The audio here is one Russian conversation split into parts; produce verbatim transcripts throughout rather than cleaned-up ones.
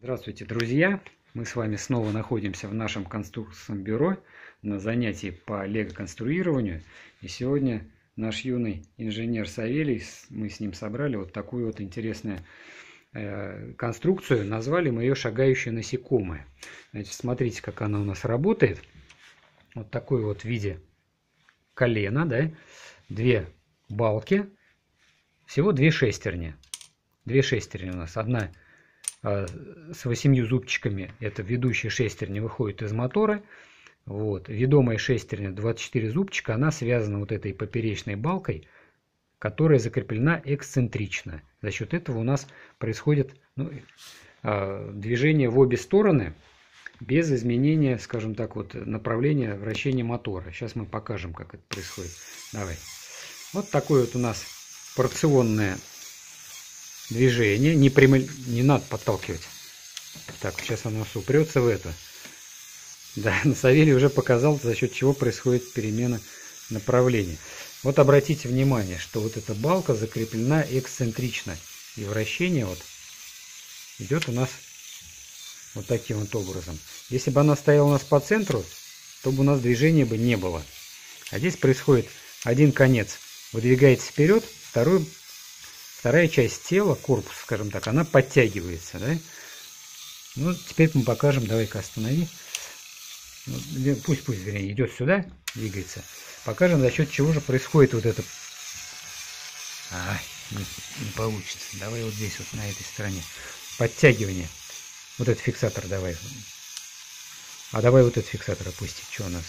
Здравствуйте, друзья! Мы с вами снова находимся в нашем конструкторском бюро на занятии по лего-конструированию. И сегодня наш юный инженер Савелий, мы с ним собрали вот такую вот интересную э, конструкцию. Назвали мы ее «Шагающее насекомое». Значит, смотрите, как она у нас работает. Вот такой вот в виде колена, да? Две балки, всего две шестерни. Две шестерни у нас. Одна с восемью зубчиками, это ведущая шестерня, выходит из мотора. Вот. Ведомая шестерня двадцать четыре зубчика, она связана вот этой поперечной балкой, которая закреплена эксцентрично. За счет этого у нас происходит ну, движение в обе стороны без изменения, скажем так, вот, направления вращения мотора. Сейчас мы покажем, как это происходит. Давай. Вот такое вот у нас порционное движение, не, прямо, не надо подталкивать. Так, сейчас оно упрется в это. Да, Савелий уже показал, за счет чего происходит перемена направления. Вот обратите внимание, что вот эта балка закреплена эксцентрично. И вращение вот идет у нас вот таким вот образом. Если бы она стояла у нас по центру, то бы у нас движения бы не было. А здесь происходит один конец выдвигается вперед, второй Вторая часть тела, корпус, скажем так, она подтягивается, да? Ну, теперь мы покажем, давай-ка останови. Пусть, пусть, вернее, идет сюда, двигается. Покажем, за счет чего же происходит вот это. А, не, не получится. Давай вот здесь, вот на этой стороне. Подтягивание. Вот этот фиксатор давай. А давай вот этот фиксатор опустить. Что у нас?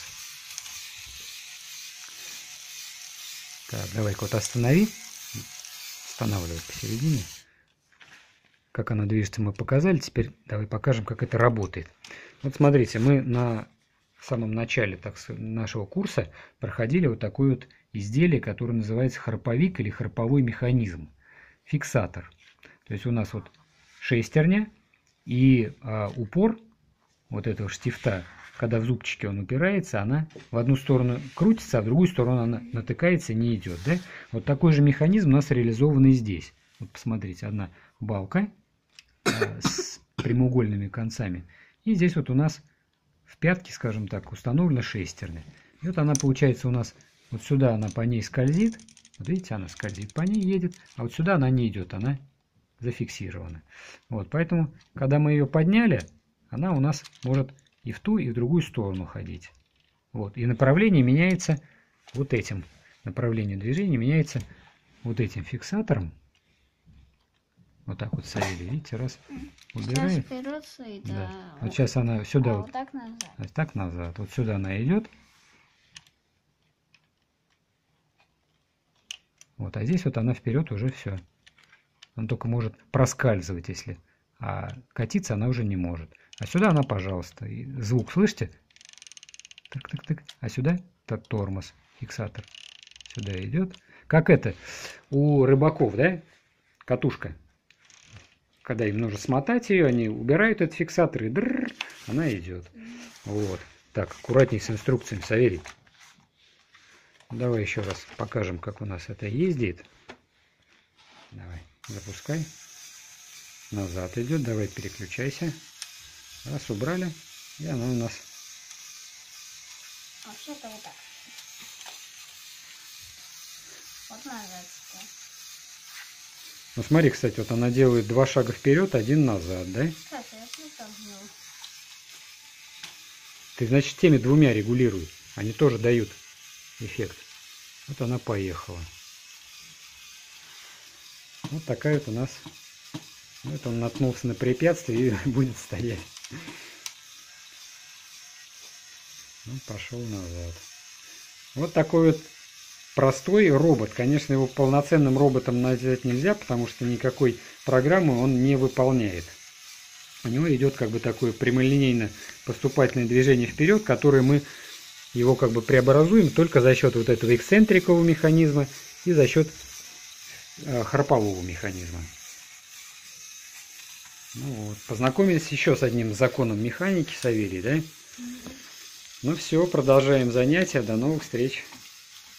Так, давай-ка вот останови. Останавливать посередине. Как она движется, мы показали. Теперь давай покажем, как это работает. Вот смотрите, мы на самом начале так, нашего курса проходили вот такое вот изделие, которое называется храповик или храповой механизм. Фиксатор. То есть у нас вот шестерня и а, упор вот этого штифта, когда в зубчике он упирается, она в одну сторону крутится, а в другую сторону она натыкается и не идет. Да? Вот такой же механизм у нас реализован и здесь. Вот посмотрите, одна балка э, с прямоугольными концами. И здесь вот у нас в пятке, скажем так, установлена шестерня. И вот она получается у нас, вот сюда она по ней скользит. Вот видите, она скользит по ней, едет. А вот сюда она не идет, она зафиксирована. Вот, поэтому, когда мы ее подняли, она у нас может и в ту, и в другую сторону ходить. Вот. И направление меняется вот этим. Направление движения меняется вот этим фиксатором. Вот так вот Савелий, видите, раз убирает. Вперед, да. Да. Вот сейчас она сюда а, вот, вот так назад. вот так назад. Вот сюда она идет. Вот, а здесь вот она вперед уже все. Она только может проскальзывать, если. А катиться она уже не может. А сюда она, пожалуйста. И звук слышите? Так-так-так. А сюда так, тормоз, фиксатор. Сюда идет. Как это у рыбаков, да? Катушка. Когда им нужно смотать ее, они убирают этот фиксатор и дрррр, она идет. Вот. Так, аккуратней с инструкциями, Савелий. Давай еще раз покажем, как у нас это ездит. Давай, запускай. Назад идет. Давай, переключайся. Раз, убрали. И она у нас... А вообще-то вот так. Вот назад. Ну смотри, кстати, вот она делает два шага вперед, один назад, да? Кстати, я вот так делаю. Ты, значит, теми двумя регулируй. Они тоже дают эффект. Вот она поехала. Вот такая вот у нас... Вот он наткнулся на препятствие и будет стоять. Ну, пошел назад. Вот такой вот простой робот. Конечно, его полноценным роботом назвать нельзя, потому что никакой программы он не выполняет. У него идет как бы такое прямолинейно поступательное движение вперед, которое мы его как бы преобразуем только за счет вот этого эксцентрикового механизма и за счет э, храпового механизма. Ну вот. Познакомились еще с одним законом механики, Савелий, да? Ну все, продолжаем занятия. До новых встреч.